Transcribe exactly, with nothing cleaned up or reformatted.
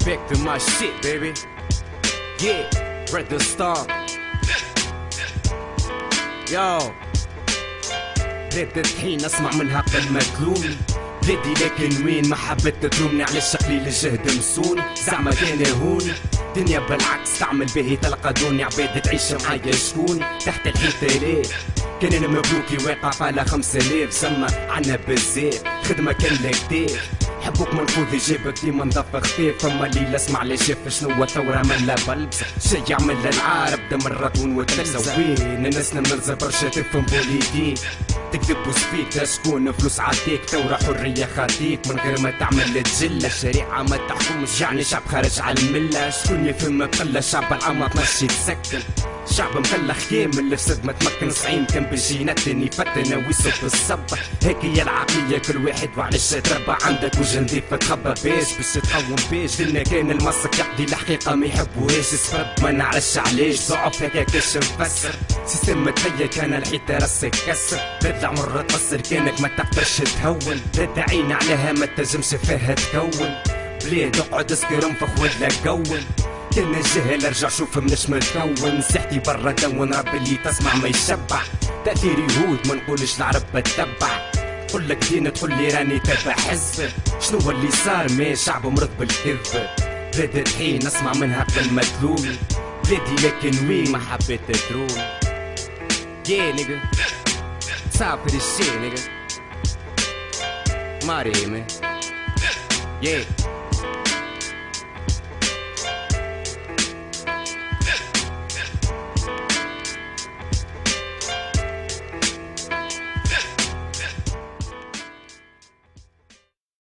back to my shit, baby. Yeah, Red the Star. Yo. بلاد الحين اسمع منها قل ما تلومي بلادي لكن وين ما حبت تلومني على الشقليل الجهد مسون زعما كان هون دنيا بالعكس تعمل به تلقى دوني عباد تعيش معايا شكون تحت الحيطة ليه كان انا مبروكي واقع على خمسة آلاف سما عنا بزاف خدمة كان لكتاف حبوك منفوذ جيبك ديما نضف خفيف فما ليلة اسمع لي شاف شنو ثورة ملا بلبسة شي يعمل العارب دمرت ونوتلزة وين الناس نمرزة برشا تفهم بوليديك تكذب وسبيك شكون فلوس عاديك ثورة حرية خاطيك من غير ما تعمل تجلة الشريعة ما تحكمش يعني شعب خارج على الملة شكون يفهم قلة شعب العام اثناش يتسكن شعب مخلخ كامل اللي في صدمة تمكن صعيم كان بجينات يفتن ويصب الصبة هيك هي العقلية كل واحد وعلاش تربى عندك وجه نضيف تخبى باش باش تقوم باش لنا كان المسك يقضي الحقيقة ما يحبوهاش السبب ما نعرفش علاش ضعف هكا كاش مفسر سيستم متهيأ كان الحيطة راسك كسر بدا عمر تقصر كانك ما تقدرش تهون بدا عين عليها ما تنجمش فيها تكون بلاد اقعد اسكر انفخ ولا كون كان الجهل ارجع شوف منش متكون سحتي برا دون ربي اللي تسمع ما يشبع تأثير يهود ما نقولش العرب بتتبع تقول لك دين تقول لي راني تابع حزب شنو اللي صار ما شعب مرض بالكذب بلاد الحين اسمع منها قبل ما تلومي بلادي لكن وين ما حبيت ترومي yeah nigga time for this shit nigga Marty man yeah